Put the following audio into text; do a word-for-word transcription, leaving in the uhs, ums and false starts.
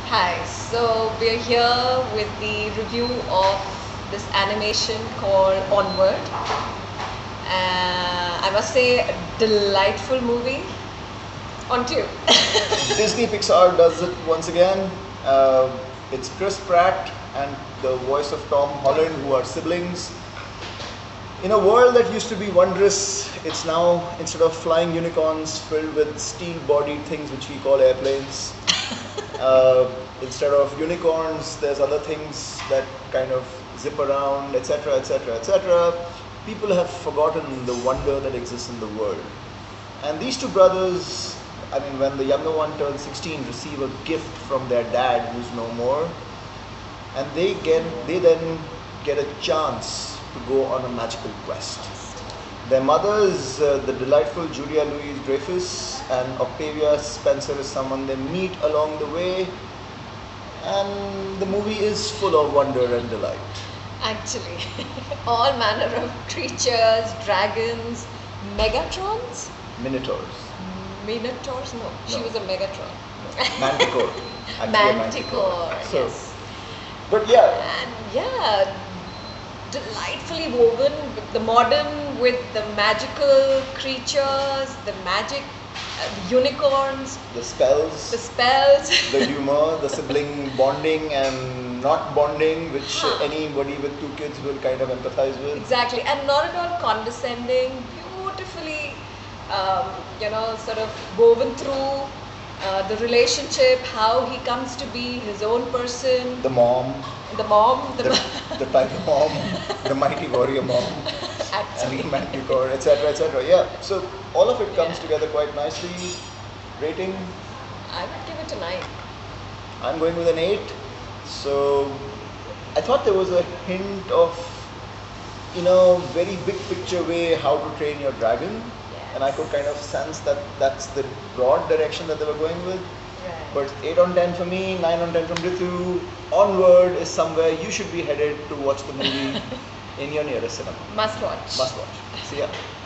Hi, so we're here with the review of this animation called Onward. Uh, I must say, a delightful movie. On to you. Disney Pixar does it once again. Uh, it's Chris Pratt and the voice of Tom Holland, who are siblings. In a world that used to be wondrous, it's now, instead of flying unicorns filled with steel-bodied things which we call airplanes, uh, instead of unicorns, there's other things that kind of zip around, et cetera, et cetera, et cetera. People have forgotten the wonder that exists in the world. And these two brothers, I mean, when the younger one turns sixteen, receive a gift from their dad, who's no more, and they get, they then get a chance to go on a magical quest. Their mother is uh, the delightful Julia Louis-Dreyfus, and Octavia Spencer is someone they meet along the way, and the movie is full of wonder and delight. Actually, all manner of creatures, dragons, Megatrons? Minotaurs. Minotaurs? No, she No. was a Megatron. Manticore. Actually a Manticore, So, yes. but yeah, And yeah, delightfully woven with the modern, with the magical creatures, the magic, uh, the unicorns, the spells, the spells. the humor, the sibling bonding and not bonding, which Huh. anybody with two kids will kind of empathize with. Exactly, and not at all condescending, beautifully, um, you know, sort of woven through uh, the relationship, how he comes to be his own person, The mom, the mom, the, the, the tiger mom, the mighty warrior mom, actually. and the manticore, et cetera, et cetera. Yeah, so all of it comes Yeah. together quite nicely. Rating, I would give it a nine. I'm going with an eight. So I thought there was a hint of, you know, very big picture way how to train your dragon. And I could kind of sense that that's the broad direction that they were going with. Right. But eight on ten for me, nine on ten from Ritu. Onward is somewhere you should be headed to watch the movie in your nearest cinema. Must watch. Must watch. See ya.